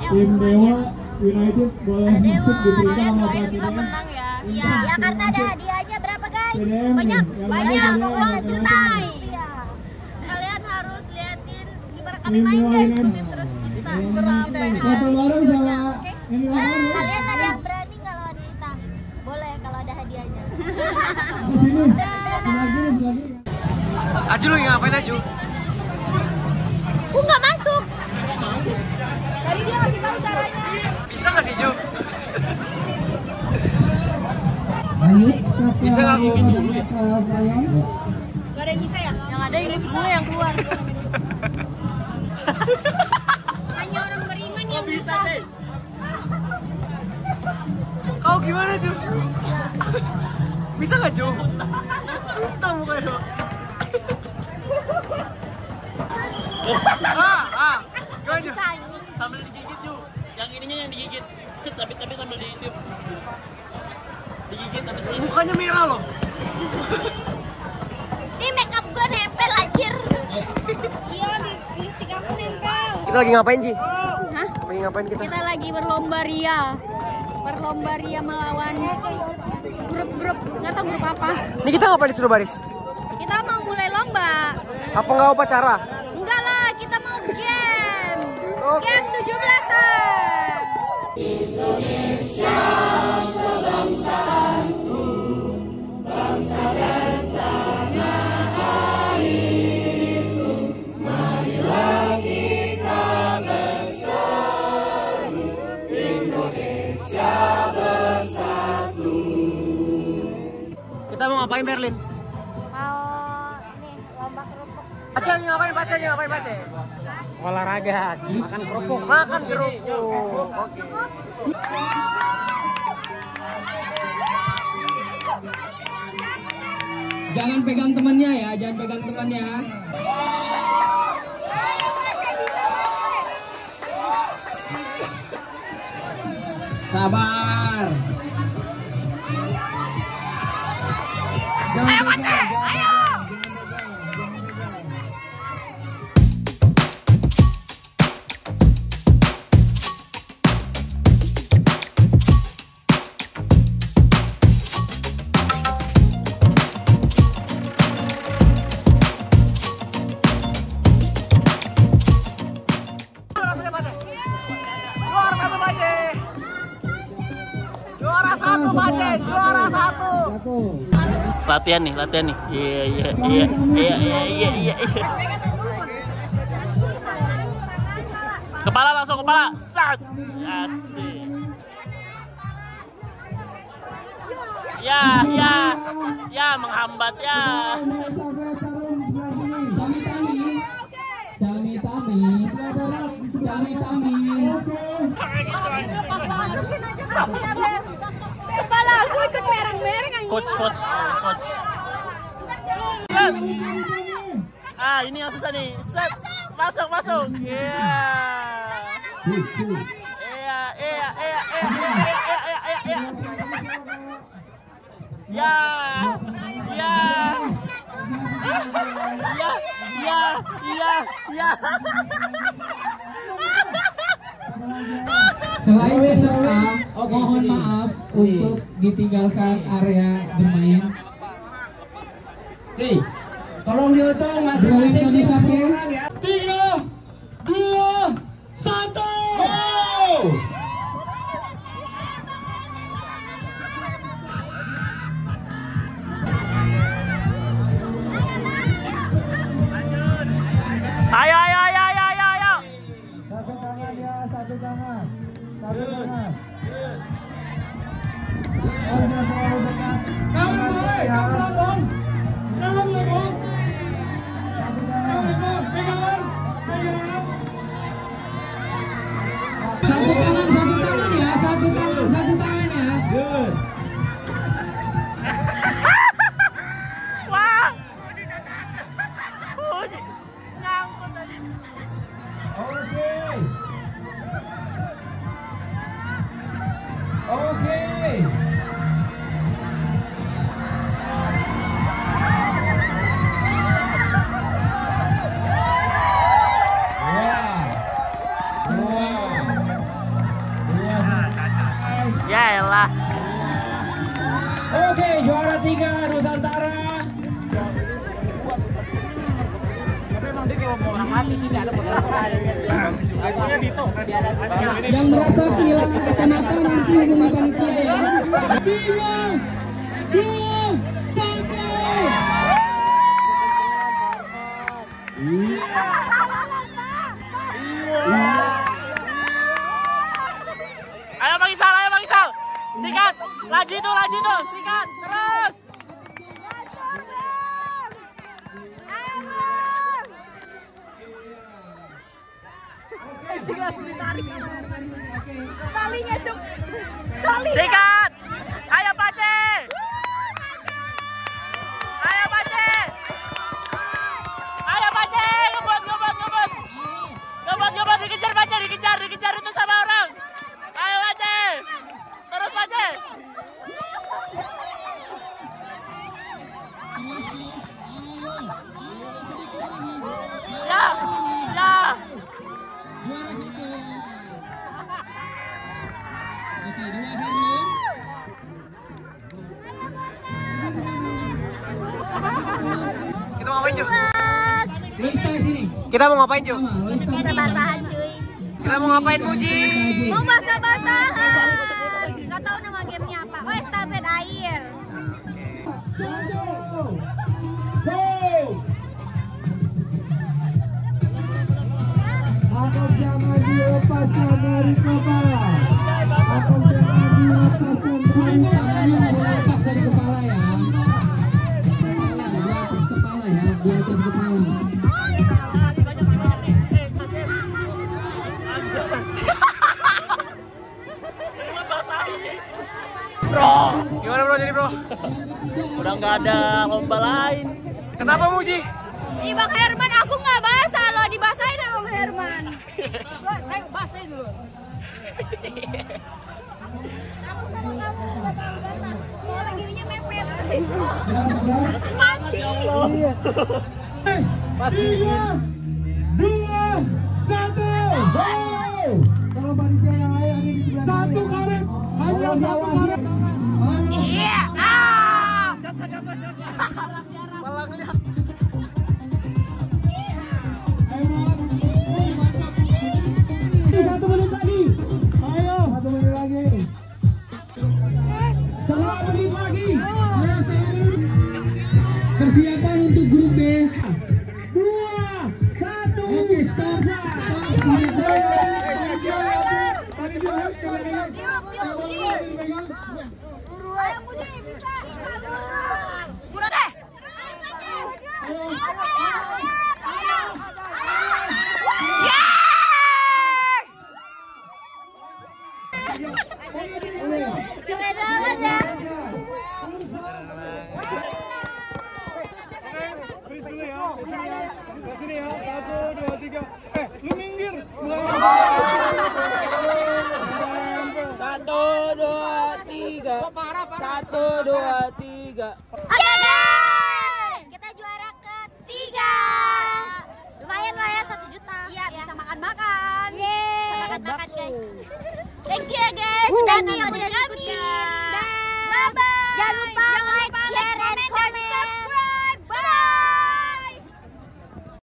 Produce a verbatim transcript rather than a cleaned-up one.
tim Dewa United boleh masuk di peringkat sama Kalian P D M. menang ya. Iya, ya karena ada hadiahnya berapa guys? P D M Banyak, nih, yang banyak, lain dua yang juta. lain. Iya. Kalian harus liatin gimana kami Tim main Dewa guys. United. Ikutin terus kita. Terus kita ini. Satu bareng sama ini Nah, lawan ya. kalian ada yang berani nggak lawan kita? Boleh kalau ada hadiahnya. Di sini. Sebelah kiri, sebelah kiri. Aju lu ngapain Aju? Aku nggak masuk. Tadi dia ngasih tahu caranya. Bisa nggak sih Ju? Ayo, start. Bisa nggak aku? Gak ada yang bisa ya? Yang ada ini semua yang keluar. Hanya orang beriman yang bisa. Kau gimana Ju? Bisa nggak Ju? Tahu mukanya dong. Ah, ah, gimana Ju? Sambil digigit Ju, yang ininya yang digigit, cet tapi tapi sambil ditiup, digigit tapi sambil Mukanya merah loh. Ini make up gue nempel anjir. Iya, lipstick aku nempel. Kita lagi ngapain Ji? Hah? Lagi ngapain kita? Kita lagi berlomba ria. Berlomba ria melawan grup-grup, nggak tahu grup apa. Ini kita ngapain disuruh baris? Kita mau mulai lomba. Apa nggak upacara? Enggak lah, kita mau game. Oke. Game tujuh belasan. Kita mau ngapain Berlin? Mau nih lomba kerupuk. Aceh lagi ngapain? Baca lagi ngapain Baca? olahraga, makan kerupuk. Makan kerupuk. Oke. Jangan pegang temannya ya, jangan pegang temannya. Sabar. Jangan pegang, jangan pegang, jangan pegang, jangan pegang. Juara satu Bace. Juara satu Bace, juara satu. Satu. Latihan nih, latihan nih. Iya iya iya iya iya iya iya. Kepala langsung kepala, sat. Asik. Ya ya ya menghambat ya. Jami Tami, Jami Tami. Kepala aku ikut mereng-mereng aja. Coach coach coach. Set. Ah ini yang susah nih. Set. Masuk masuk. Iya. Iya iya iya iya iya iya iya iya. Ya. Ya. Ya. Ya. Ya. Ya. Selain peserta, mohon maaf untuk ditinggalkan area bermain. Nih, tolong dihitung masing-masing tim sepuluh orang ya. Tiga, dua, satu. Ayo ayo ayo ayo ayo ayo. Satu tangan ya, satu tangan, satu tangan. Oh, jangan terlalu dekat. Tangan boleh, tangan dong. Tangan dong. Satu tangan. Pegangan, pegangan. kalah. Oke, juara tiga Nusantara. Yang merasa kehilangan kacamata nanti hubungi panitia ya. Tiga, dua, satu. Ayo Bang Isal, ayo Bang Isal. Sikat, laju itu, laju itu, sikat, terus. Talinya cuk. Talinya. Sikat. Ayo Pace. Ayo Pace. Ayo Pace, ngebut, ngebut, ngebut. Ngebut, ngebut, dikejar Pace, dikejar, dikejar itu sama orang. Ayo Pace. Terus Pace. Ya, ya. Juara satu. Oke, dua Herlung. Kita mau ngapain, Ju? Loista sini. Kita mau ngapain, Ju? Sama, Loista. Basah-basahan cuy. Kita mau ngapain, Muji? Mau basah-basahan. Gak tahu nama gamenya apa. Oh, estafet air. Aku jangan dilepaskan dari kepala. Aku jangan dilepaskan dari Tangannya nggak boleh lepas dari kepala ya. Kepala, di atas kepala ya, di atas kepala. Bro, Gimana, Bro? Jadi, Bro? udah nggak ada lomba lain. Kenapa, Muji? Ih, Bang Herman, aku nggak basah loh, dibasahin sama Bang Herman. Ayo basahin dulu. Aku sama kamu nggak terlalu basah. Mau lagi ininya mepet. Mati. tiga, dua, satu. Kalau panitia yang lain ada di sebelah satu karet, hanya satu karet. Iya. Ah. Malah ngeliat. Satu menit lagi. Ayo, satu menit lagi. Setengah menit lagi. Ayo, setengah menit. Persiapan untuk grup B. Dua, satu. Oke, stop. Stop. Tadi dia harus kalian. Tiup, tiup, Muji. Ayo Muji, bisa. Burat deh. Terus Muji. Ayo. Ayo. Keren banget ya. Satu, dua, tiga. Satu, dua, tiga. Yeay! Kita juara ketiga. Lumayan lah ya, satu juta. Iya, bisa makan-makan. Yeay. Bisa makan-makan guys. Thank you ya guys, sudah nontonin kami.